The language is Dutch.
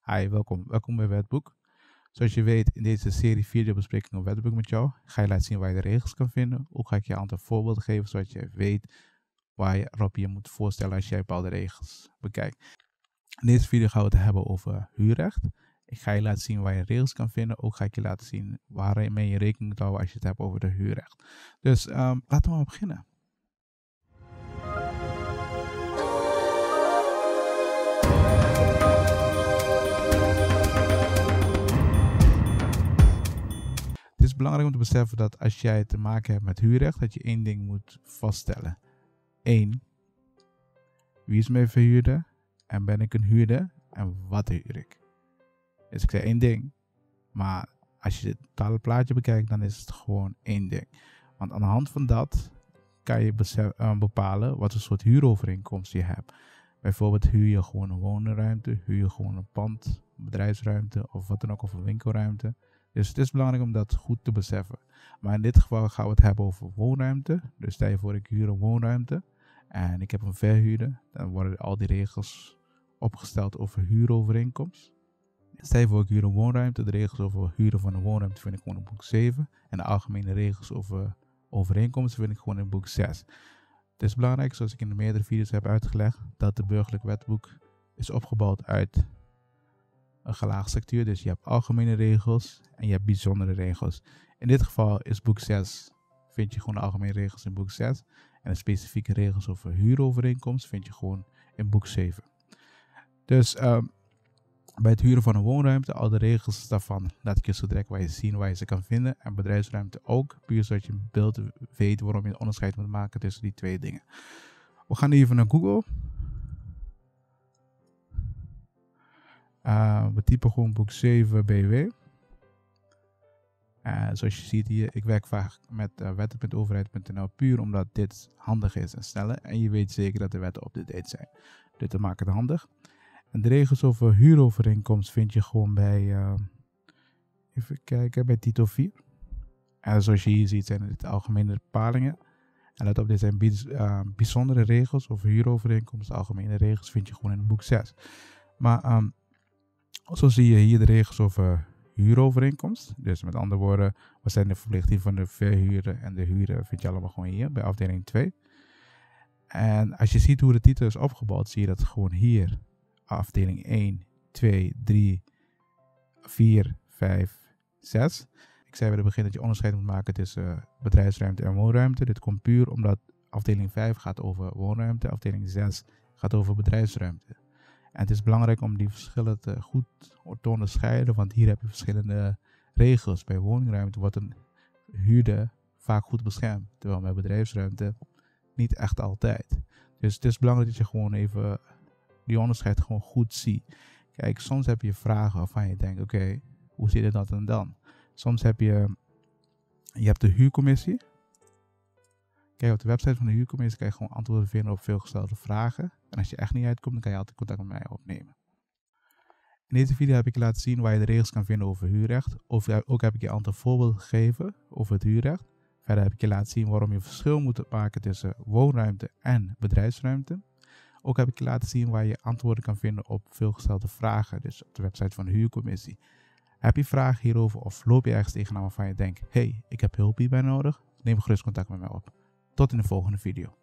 Hi, welkom bij Wetboek. Zoals je weet, in deze serie videobesprekingen op Wetboek met jou ga je laten zien waar je de regels kan vinden. Ook ga ik je een aantal voorbeelden geven, zodat je weet waarop je moet voorstellen als jij bepaalde regels bekijkt. In deze video gaan we het hebben over huurrecht. Ik ga je laten zien waar je regels kan vinden. Ook ga ik je laten zien waarmee je rekening moet houden als je het hebt over de huurrecht. Dus laten we maar beginnen. Het is belangrijk om te beseffen dat als jij te maken hebt met huurrecht, dat je één ding moet vaststellen. 1. Wie is mijn verhuurder? En ben ik een huurder? En wat huur ik? Dus ik zei één ding. Maar als je het totale plaatje bekijkt, dan is het gewoon één ding. Want aan de hand van dat kan je bepalen wat voor soort huurovereenkomst je hebt. Bijvoorbeeld huur je gewoon een woonruimte, huur je gewoon een pand, een bedrijfsruimte of wat dan ook, of een winkelruimte. Dus het is belangrijk om dat goed te beseffen. Maar in dit geval gaan we het hebben over woonruimte. Dus stel je voor ik huur een woonruimte en ik heb een verhuurder. Dan worden al die regels opgesteld over huurovereenkomst. Stel je voor ik huur een woonruimte. De regels over huren van een woonruimte vind ik gewoon in boek 7. En de algemene regels over overeenkomsten vind ik gewoon in boek 6. Het is belangrijk, zoals ik in de meerdere video's heb uitgelegd, dat het burgerlijk wetboek is opgebouwd uit een gelaagd structuur. Dus je hebt algemene regels en je hebt bijzondere regels. In dit geval is boek 6, vind je gewoon de algemene regels in boek 6. En de specifieke regels over huurovereenkomst vind je gewoon in boek 7. Dus bij het huren van een woonruimte, al de regels daarvan laat ik je zo direct waar je ze kan vinden. En bedrijfsruimte ook, puur zodat je een beeld weet waarom je een onderscheid moet maken tussen die twee dingen. We gaan even naar Google. We typen gewoon boek 7 BW. Zoals je ziet hier, ik werk vaak met wetten.overheid.nl puur omdat dit handig is en sneller. En je weet zeker dat de wetten up-to-date zijn. Dit maakt het handig. En de regels over huurovereenkomst vind je gewoon bij, even kijken, bij titel 4. En zoals je hier ziet zijn dit algemene bepalingen. En let op, dit zijn bijzondere regels over huurovereenkomst. De algemene regels vind je gewoon in boek 6. Maar zo zie je hier de regels over huurovereenkomst. Dus met andere woorden, wat zijn de verplichtingen van de verhuurder en de huurder vind je allemaal gewoon hier bij afdeling 2. En als je ziet hoe de titel is opgebouwd, zie je dat gewoon hier afdeling 1, 2, 3, 4, 5, 6. Ik zei bij het begin dat je onderscheid moet maken tussen bedrijfsruimte en woonruimte. Dit komt puur omdat afdeling 5 gaat over woonruimte, afdeling 6 gaat over bedrijfsruimte. En het is belangrijk om die verschillen goed te onderscheiden, want hier heb je verschillende regels. Bij woningruimte wordt een huurder vaak goed beschermd, terwijl bij bedrijfsruimte niet echt altijd. Dus het is belangrijk dat je gewoon even die onderscheid gewoon goed ziet. Kijk, soms heb je vragen waarvan je denkt, oké, hoe zit het dat en dan? Soms heb je hebt de huurcommissie. Kijk, op de website van de huurcommissie kan je gewoon antwoorden vinden op veelgestelde vragen. En als je echt niet uitkomt, dan kan je altijd contact met mij opnemen. In deze video heb ik je laten zien waar je de regels kan vinden over huurrecht. Ook heb ik je een aantal voorbeelden gegeven over het huurrecht. Verder heb ik je laten zien waarom je verschil moet maken tussen woonruimte en bedrijfsruimte. Ook heb ik je laten zien waar je antwoorden kan vinden op veelgestelde vragen. Dus op de website van de huurcommissie. Heb je vragen hierover of loop je ergens tegenaan waarvan je denkt, hey, ik heb hulp hierbij nodig? Neem gerust contact met mij op. Tot in de volgende video.